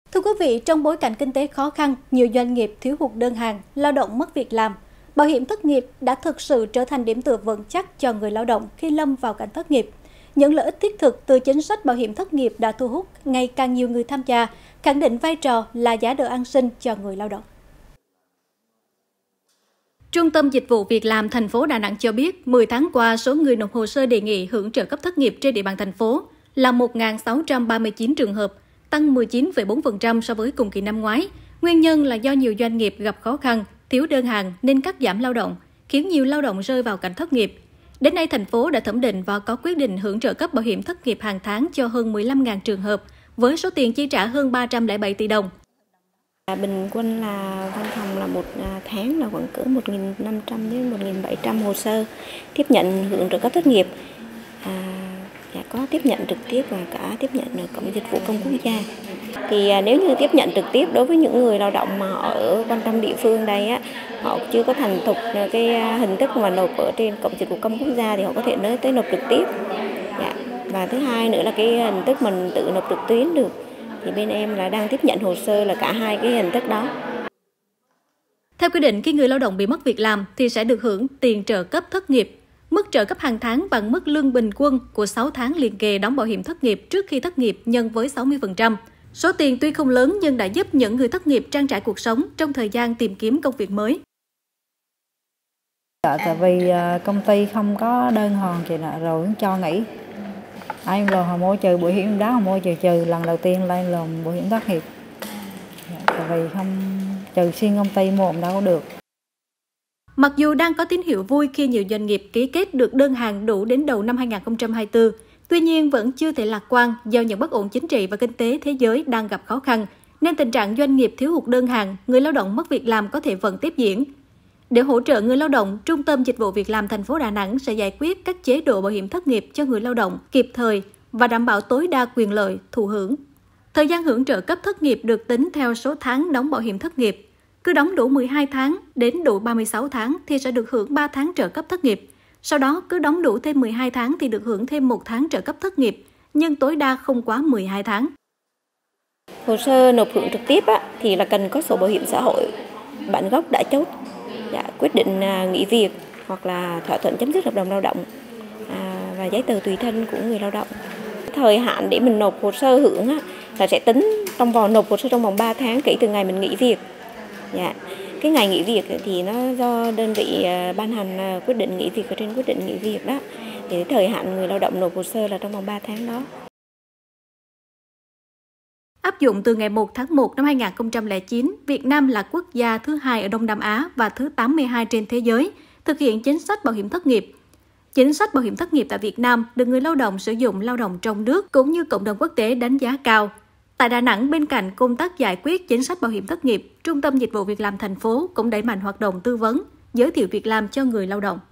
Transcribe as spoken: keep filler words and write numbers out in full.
Thưa quý vị, trong bối cảnh kinh tế khó khăn, nhiều doanh nghiệp thiếu hụt đơn hàng, lao động mất việc làm, bảo hiểm thất nghiệp đã thực sự trở thành điểm tựa vững chắc cho người lao động khi lâm vào cảnh thất nghiệp. Những lợi ích thiết thực từ chính sách bảo hiểm thất nghiệp đã thu hút ngày càng nhiều người tham gia, khẳng định vai trò là giá đỡ an sinh cho người lao động. Trung tâm Dịch vụ Việc làm thành phố Đà Nẵng cho biết, mười tháng qua, số người nộp hồ sơ đề nghị hưởng trợ cấp thất nghiệp trên địa bàn thành phố là một nghìn sáu trăm ba mươi chín trường hợp, tăng mười chín phẩy bốn phần trăm so với cùng kỳ năm ngoái. Nguyên nhân là do nhiều doanh nghiệp gặp khó khăn, thiếu đơn hàng nên cắt giảm lao động, khiến nhiều lao động rơi vào cảnh thất nghiệp. Đến nay, thành phố đã thẩm định và có quyết định hưởng trợ cấp bảo hiểm thất nghiệp hàng tháng cho hơn mười lăm nghìn trường hợp, với số tiền chi trả hơn ba trăm lẻ bảy tỷ đồng. Bình quân là văn phòng là một tháng là khoảng cỡ một nghìn năm trăm đến một nghìn bảy trăm hồ sơ tiếp nhận hưởng trợ cấp thất nghiệp. À, dạ, có tiếp nhận trực tiếp và cả tiếp nhận ở cổng dịch vụ công quốc gia. Thì à, nếu như tiếp nhận trực tiếp đối với những người lao động mà họ ở quan tâm địa phương đây á, họ chưa có thành thục cái hình thức mà nộp ở trên cổng dịch vụ công quốc gia thì họ có thể nói tới nộp trực tiếp. Dạ. Và thứ hai nữa là cái hình thức mình tự nộp trực tuyến được. Thì bên em là đang tiếp nhận hồ sơ là cả hai cái hình thức đó. Theo quy định, khi người lao động bị mất việc làm thì sẽ được hưởng tiền trợ cấp thất nghiệp. Mức trợ cấp hàng tháng bằng mức lương bình quân của sáu tháng liền kề đóng bảo hiểm thất nghiệp trước khi thất nghiệp nhân với sáu mươi phần trăm. Số tiền tuy không lớn nhưng đã giúp những người thất nghiệp trang trải cuộc sống trong thời gian tìm kiếm công việc mới. Dạ, tại vì công ty không có đơn hàng chị nè, rồi cho nghỉ. Em làm họ mua trừ bảo hiểm đó, họ mua trừ trừ lần đầu tiên lên làm bảo hiểm thất nghiệp. Tại vì không trừ xuyên công ty mua đâu có được. Mặc dù đang có tín hiệu vui khi nhiều doanh nghiệp ký kết được đơn hàng đủ đến đầu năm hai nghìn không trăm hai mươi tư, tuy nhiên vẫn chưa thể lạc quan do những bất ổn chính trị và kinh tế thế giới đang gặp khó khăn, nên tình trạng doanh nghiệp thiếu hụt đơn hàng, người lao động mất việc làm có thể vẫn tiếp diễn. Để hỗ trợ người lao động, Trung tâm Dịch vụ Việc làm thành phố Đà Nẵng sẽ giải quyết các chế độ bảo hiểm thất nghiệp cho người lao động kịp thời và đảm bảo tối đa quyền lợi, thụ hưởng. Thời gian hưởng trợ cấp thất nghiệp được tính theo số tháng đóng bảo hiểm thất nghiệp. Cứ đóng đủ mười hai tháng đến đủ ba mươi sáu tháng thì sẽ được hưởng ba tháng trợ cấp thất nghiệp. Sau đó, cứ đóng đủ thêm mười hai tháng thì được hưởng thêm một tháng trợ cấp thất nghiệp, nhưng tối đa không quá mười hai tháng. Hồ sơ nộp hưởng trực tiếp á, thì là cần có sổ bảo hiểm xã hội, bản gốc đã chốt, dạ, quyết định nghỉ việc hoặc là thỏa thuận chấm dứt hợp đồng lao động à, và giấy tờ tùy thân của người lao động. Thời hạn để mình nộp hồ sơ hưởng á, là sẽ tính trong vòng nộp hồ sơ trong vòng ba tháng kể từ ngày mình nghỉ việc. Dạ. Cái ngày nghỉ việc thì nó do đơn vị ban hành quyết định nghỉ việc ở trên quyết định nghỉ việc đó. Thì thời hạn người lao động nộp hồ sơ là trong vòng ba tháng đó. Áp dụng từ ngày một tháng một năm hai nghìn không trăm lẻ chín, Việt Nam là quốc gia thứ hai ở Đông Nam Á và thứ tám mươi hai trên thế giới thực hiện chính sách bảo hiểm thất nghiệp. Chính sách bảo hiểm thất nghiệp tại Việt Nam được người lao động sử dụng lao động trong nước cũng như cộng đồng quốc tế đánh giá cao. Tại Đà Nẵng, bên cạnh công tác giải quyết chính sách bảo hiểm thất nghiệp, Trung tâm Dịch vụ Việc làm thành phố cũng đẩy mạnh hoạt động tư vấn, giới thiệu việc làm cho người lao động.